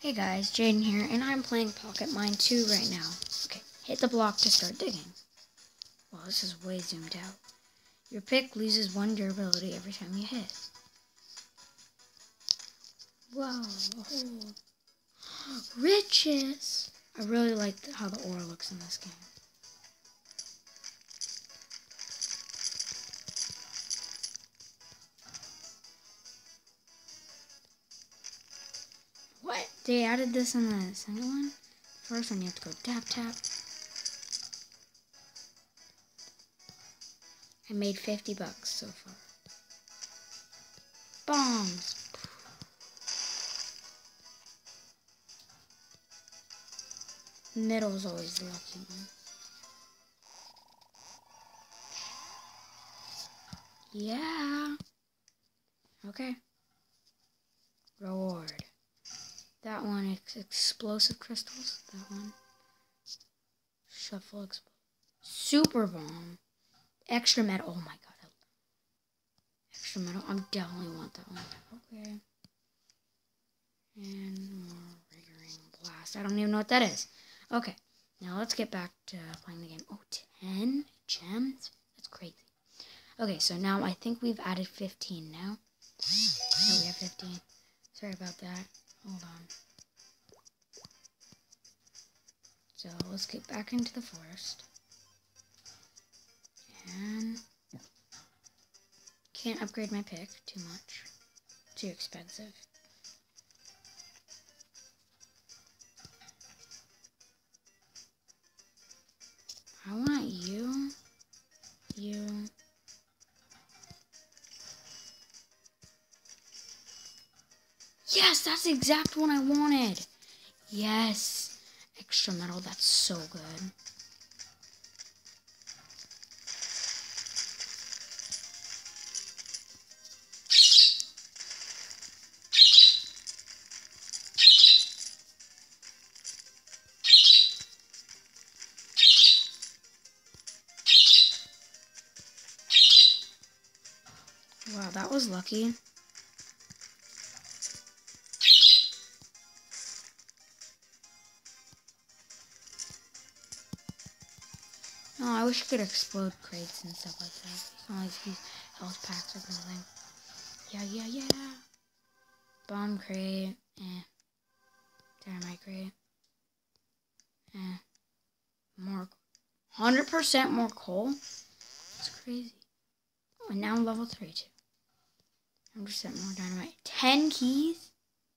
Hey guys, Jaden here, and I'm playing Pocket Mine 2 right now. Okay, hit the block to start digging. Well, this is way zoomed out. Your pick loses 1 durability every time you hit. Whoa. Riches! I really like how the ore looks in this game. What? They added this in the second one? First one you have to go tap tap. I made 50 bucks so far. Bombs! Middle's always the lucky one. Yeah. Okay. Reward. That one is explosive crystals. That one. Shuffle explosive. Super bomb. Extra metal. Oh my god. Extra metal. I definitely want that one. Okay. And more Riggering Blast. I don't even know what that is. Okay. Now let's get back to playing the game. Oh, 10 gems? That's crazy. Okay, so now I think we've added 15 now. No, we have 15. Sorry about that. Hold on. So let's get back into the forest. And can't upgrade my pick too much. Too expensive. I want you. Yes, that's the exact one I wanted. Yes. Extra metal, that's so good. Wow, that was lucky. Oh, I wish I could explode crates and stuff like that. It's not like these health packs or something. Yeah. Bomb crate. Dynamite crate. More. 100% more coal? That's crazy. Oh, and now I'm level 3 too. 100% more dynamite. 10 keys?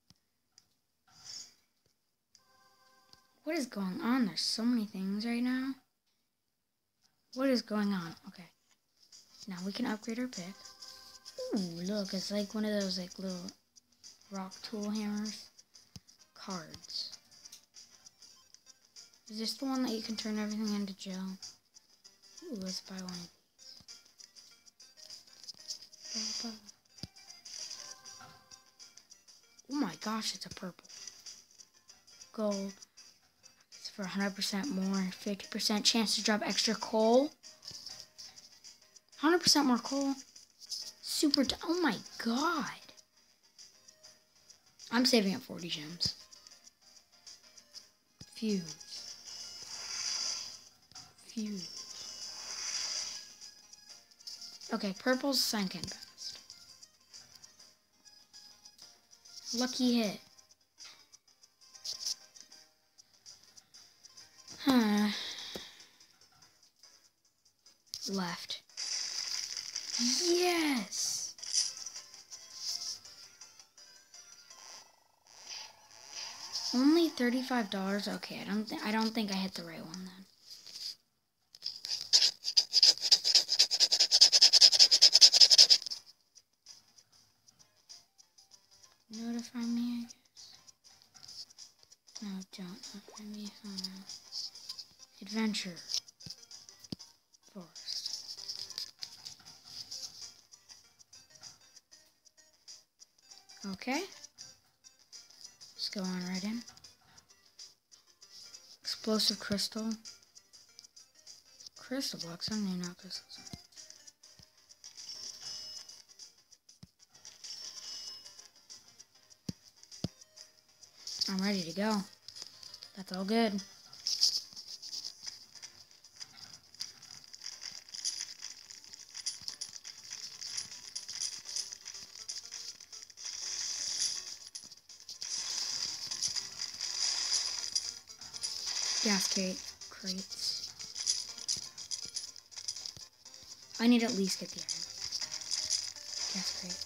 What is going on? There's so many things right now. What is going on? Okay. Now we can upgrade our pick. Ooh, look, it's like one of those like little rock tool hammers. Cards. Is this the one that you can turn everything into gel? Ooh, let's buy one of these. Oh my gosh, it's a purple. Gold. It's for 100% more. 50% chance to drop extra coal. 100% more coal. Super. Oh my god. I'm saving up 40 gems. Fuse. Okay, purple's sunken fast. Lucky hit. Left. Yes. Only $35. Okay, I don't think I hit the right one then. Notify me, I guess. No, don't notify me. Oh no. Adventure. Forest. Okay. Let's go on right in. Explosive crystal. Crystal blocks. I don't even know what crystals are. I'm ready to go. That's all good. Gas crates. I need to at least get the iron. Gas crate.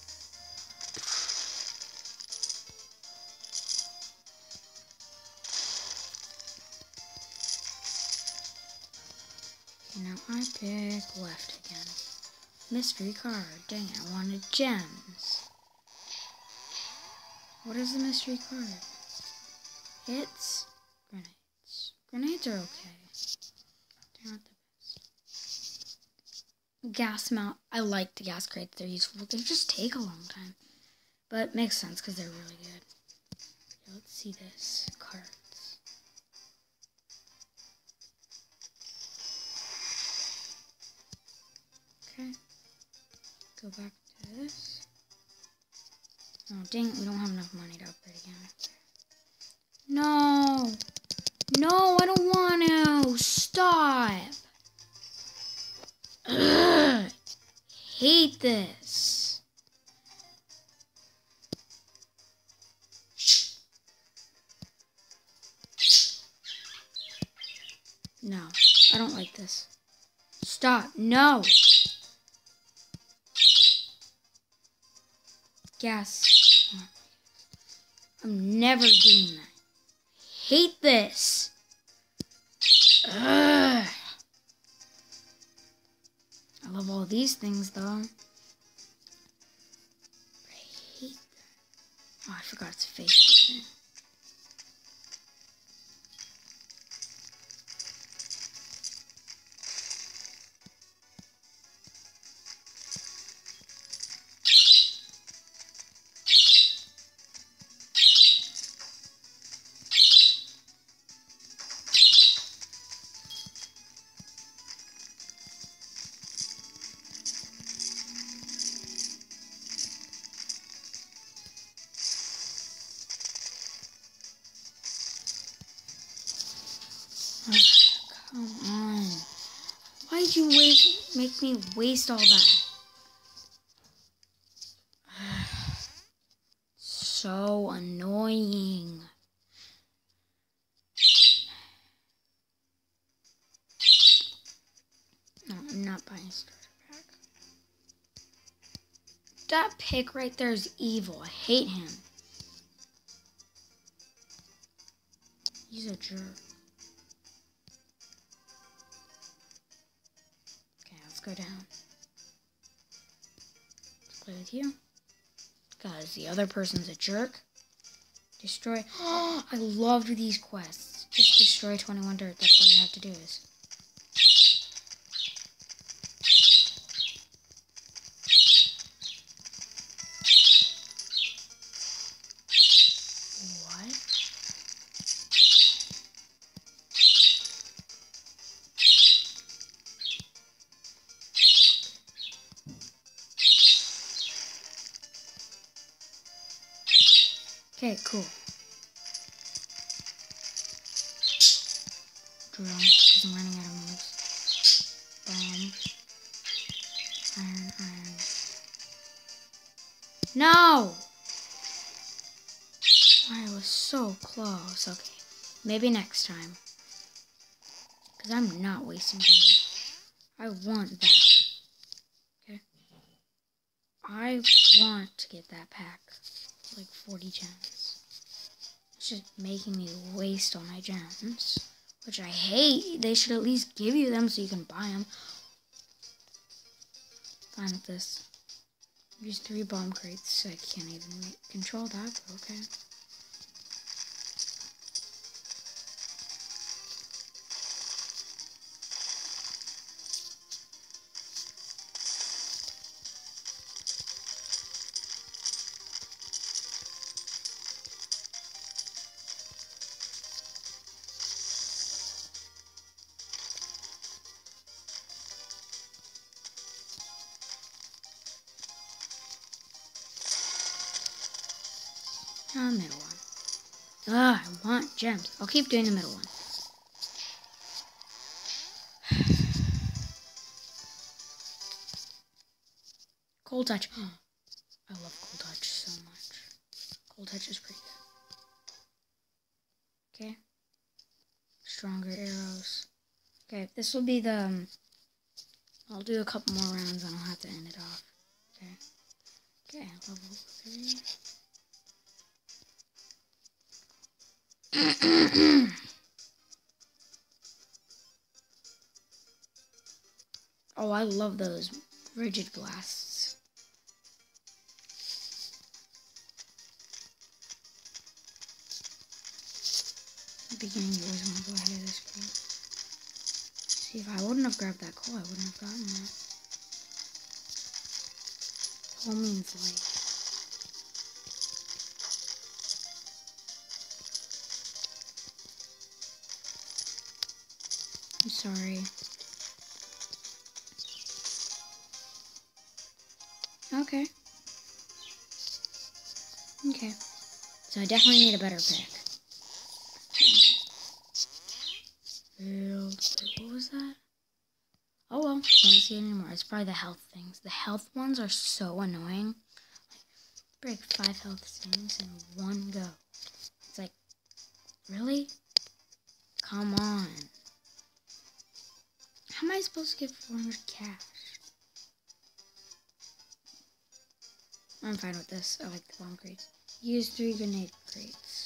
Okay, now I pick left again. Mystery card. Dang it, I wanted gems. What is the mystery card? It's grenades. Grenades are okay. They're not the best. Gas mount. I like the gas crates. They're useful. They just take a long time. But makes sense because they're really good. Okay, let's see this. Cards. Okay. Go back to this. Oh, dang it. We don't have enough money to upgrade again. No! No, I don't want to! Stop! Ugh! Hate this. No, I don't like this. Stop. No! Gas. I'm never doing that. Hate this. Ugh. I love all these things though. I hate that. Oh, I forgot it's a Facebook thing. Come on. Why'd you make me waste all that? So annoying. No, I'm not buying a starter pack. That pig right there is evil. I hate him. He's a jerk. Okay, let's go down. Let's play with you. Because the other person's a jerk. Destroy. Oh, I loved these quests. Just destroy 21 dirt. That's all you have to do is. What? Okay, cool. Drill, because I'm running out of moves. Bomb. Iron. No! I was so close. Okay, maybe next time. Because I'm not wasting time. I want that. Okay? I want to get that pack. Like 40 gems. It's just making me waste all my gems. Which I hate. They should at least give you them so you can buy them. Fine with this. Use 3 bomb crates. I can't even control that, but okay. I'm at Ah, I want gems. I'll keep doing the middle one. Cold touch. I love cold touch so much. Cold touch is pretty good. Okay. Stronger arrows. Okay, this will be the... I'll do a couple more rounds and I'll have to end it off. Okay. Okay, level 3. Oh, I love those rigid blasts. In the beginning, you always want to go ahead of the screen. See, if I wouldn't have grabbed that coal, I wouldn't have gotten that. Coal means light. I'm sorry. Okay. Okay. So I definitely need a better pick. What was that? Oh well, can't see it anymore. It's probably the health things. The health ones are so annoying. Break 5 health things in one go. It's like, really? Come on. How am I supposed to get 400 cash? I'm fine with this. I like the bomb crates. Use 3 grenade crates.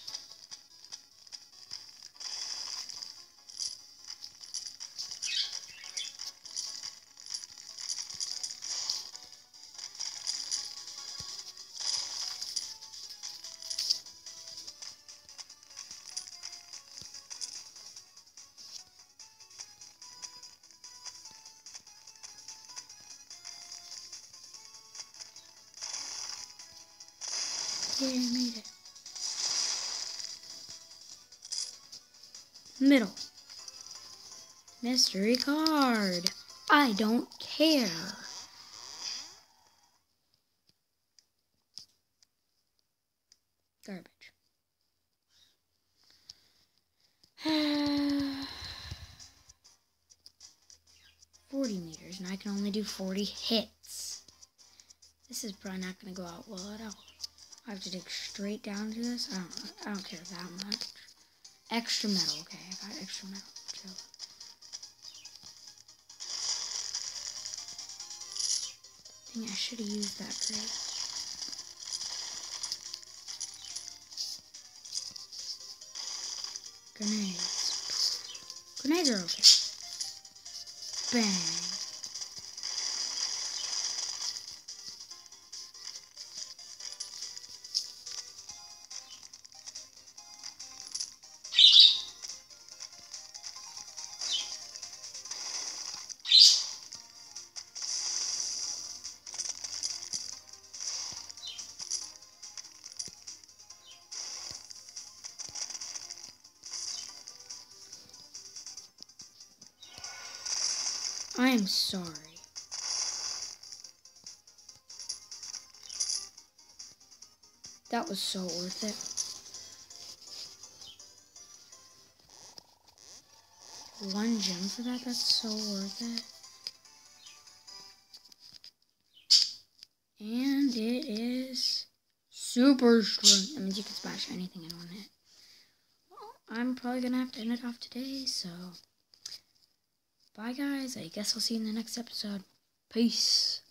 Yeah, I made it. Middle. Mystery card. I don't care. Garbage. 40 meters, and I can only do 40 hits. This is probably not going to go out well at all. I have to dig straight down to this. I don't care that much. Extra metal. Okay, I got extra metal. Chill. Dang, I should have used that crate. Grenades. Grenades are okay. Bang. I am sorry. That was so worth it. One gem for that? That's so worth it. And it is super strong. That means you can smash anything in one hit. Well, I'm probably going to have to end it off today, so... Bye, guys. I guess I'll see you in the next episode. Peace.